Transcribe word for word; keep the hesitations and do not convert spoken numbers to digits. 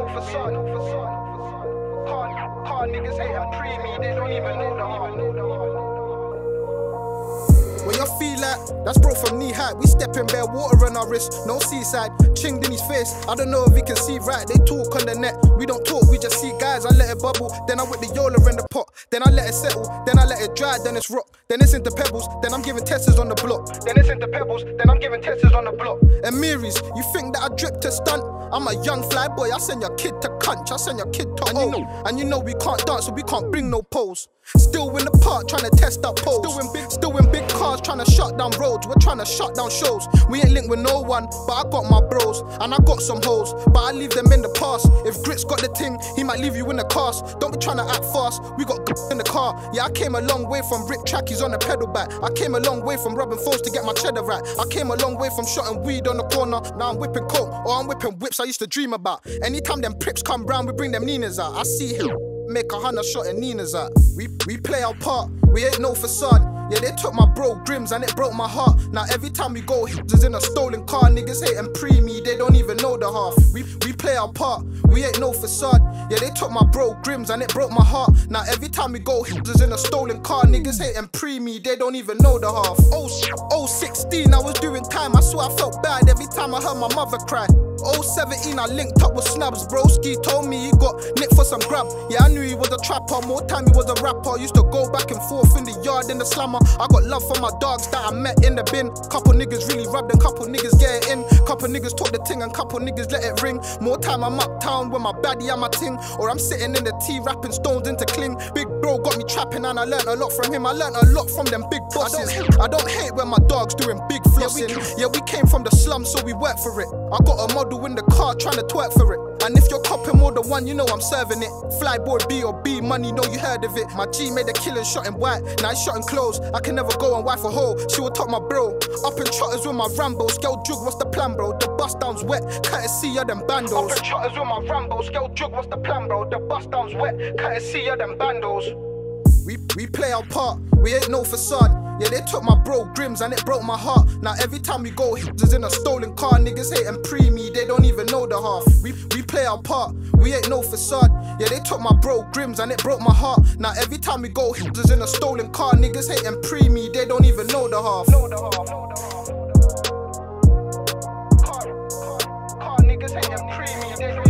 no facade. Car, car niggas hating pre-me, they don't even know the heart. When you feel like, that's bro from knee high. We step in bare water on our wrist, no seaside. Chinged in his face, I don't know if he can see right. They talk on the net, we don't talk, we just see guys. I let it bubble, then I whip the Yola in the pot. Then I let it settle, then I let it dry, then it's rock. Then it's into pebbles, then I'm giving testers on the block. Then it's into pebbles, then I'm giving testers on the block. And Miris, you think that I drip to stunt? I'm a young fly boy, I send your kid to Cunch, I send your kid to and you know, and you know we can't dance, so we can't bring no poles. Still in the park, trying to test out poles. Still in big, still in big cars, trying to shut down roads. We're trying to shut down shows. We ain't linked with no one, but I got my bros, and I got some hoes, but I leave them in the past. If Grit's got the ting, he might leave you in the cast. Don't be trying to act fast, we got in the car. Yeah, I came a long way from rip trackies on the pedal back. I came a long way from robbing phones to get my cheddar right. I came a long way from shotting weed on the corner. Now I'm whipping coke, or I'm whipping whips I used to dream about. Anytime them prips come round, we bring them Ninas out. I see him make a hundred shot and Nina's out. We, we play our part, we ain't no facade. Yeah, they took my bro Grims and it broke my heart. Now every time we go, is in a stolen car. Niggas hating pre-me, they don't even know the half. We, we play our part, we ain't no facade. Yeah, they took my bro Grims and it broke my heart. Now every time we go, is in a stolen car. Niggas hating pre-me, they don't even know the half. Oh, oh sixteen, I was doing time. I swear I felt bad every time I heard my mother cry. oh seventeen, I linked up with Snubs. Broski told me he got nicked for some grab. Yeah, I knew he was a trapper, more time he was a rapper. Used to go back and forth in the yard in the slammer. I got love for my dogs that I met in the bin. Couple niggas really rubbed and couple niggas get it in. Couple niggas talk the ting and couple niggas let it ring. More time I'm uptown with my baddie and my ting, or I'm sitting in the tea rapping stones into cling. Big bro got me trapping and I learned a lot from him. I learned a lot from them big bosses. I don't, I don't hate when my dog's doing big flossing. Yeah we, yeah, we came from the slums, so we work for it. I got a model in the car trying to twerk for it. And if you're copping more than one, you know I'm serving it. Flyboy B or B, money, know you heard of it. My G made a killing, shot in white, now he's shot in clothes. I can never go and wife a hoe, she will top my bro. Up in trotters with my Rambo, scale jug, what's the plan, bro? The bust down's wet, courtesy of them bandos. Up in trotters with my Rambo, scale jug, what's the plan, bro? The bust down's wet, courtesy of them bandos. We, we play our part, we ain't no facade. Yeah, they took my bro Grims and it broke my heart. Now every time we go, is in a stolen car. Niggas hating pre-me, they don't even know the half. We, we play our part, we ain't no facade. Yeah, they took my bro Grims and it broke my heart. Now every time we go, is in a stolen car. Niggas hating pre-me, they don't even know the half. Know the half, know the half. Car, car, car niggas hating pre-me, they don't